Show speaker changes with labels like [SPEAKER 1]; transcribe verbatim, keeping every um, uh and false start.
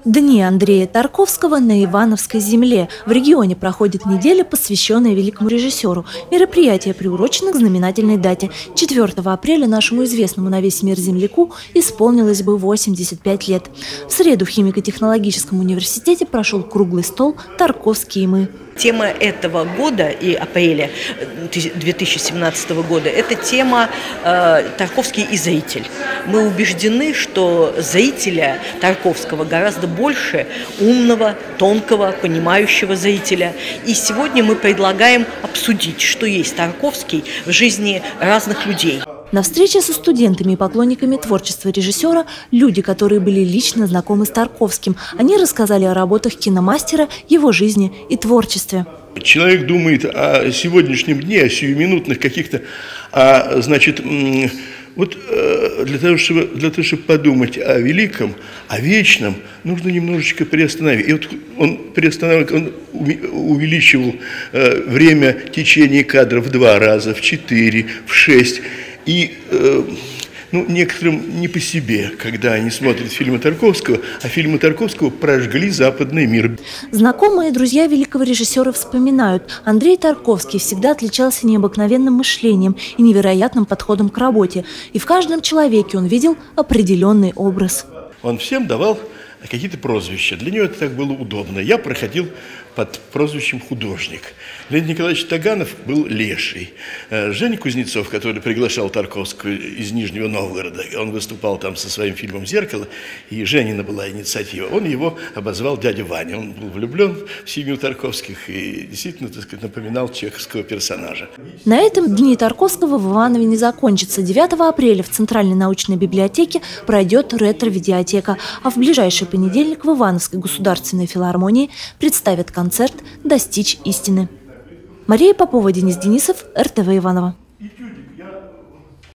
[SPEAKER 1] Дни Андрея Тарковского на Ивановской земле. В регионе проходит неделя, посвященная великому режиссеру. Мероприятие приурочено к знаменательной дате. четвёртого апреля нашему известному на весь мир земляку исполнилось бы восемьдесят пять лет. В среду в химико-технологическом университете прошел круглый стол «Тарковский и мы».
[SPEAKER 2] Тема этого года и апреля две тысячи семнадцатого года – это тема э, «Тарковский и зритель». Мы убеждены, что зрителя Тарковского гораздо больше умного, тонкого, понимающего зрителя. И сегодня мы предлагаем обсудить, что есть Тарковский в жизни разных людей.
[SPEAKER 1] На встрече со студентами и поклонниками творчества режиссера люди, которые были лично знакомы с Тарковским. Они рассказали о работах киномастера, его жизни и творчестве.
[SPEAKER 3] Человек думает о сегодняшнем дне, о сиюминутных каких-то, а, значит, вот для того, чтобы, для того, чтобы подумать о великом, о вечном, нужно немножечко приостановить. И вот он приостанавливал, он увеличивал время течения кадров в два раза, в четыре, в шесть. И э, ну, некоторым не по себе, когда они смотрят фильмы Тарковского, а фильмы Тарковского прожгли западный мир.
[SPEAKER 1] Знакомые и друзья великого режиссера вспоминают, Андрей Тарковский всегда отличался необыкновенным мышлением и невероятным подходом к работе. И в каждом человеке он видел определенный образ.
[SPEAKER 3] Он всем давал какие-то прозвища. Для него это так было удобно. Я проходил под прозвищем художник. Леонид Николаевич Таганов был леший. Женя Кузнецов, который приглашал Тарковского из Нижнего Новгорода, он выступал там со своим фильмом «Зеркало», и Женина была инициатива. Он его обозвал дядя Ваня. Он был влюблен в семью Тарковских и действительно, так сказать, напоминал чеховского персонажа.
[SPEAKER 1] На этом дни Тарковского в Иванове не закончатся. девятого апреля в Центральной научной библиотеке пройдет ретро-видеотека, а в ближайший понедельник в Ивановской государственной филармонии представят концерт «Достичь истины». Мария Попова, Денис Денисов, эр тэ вэ Иваново.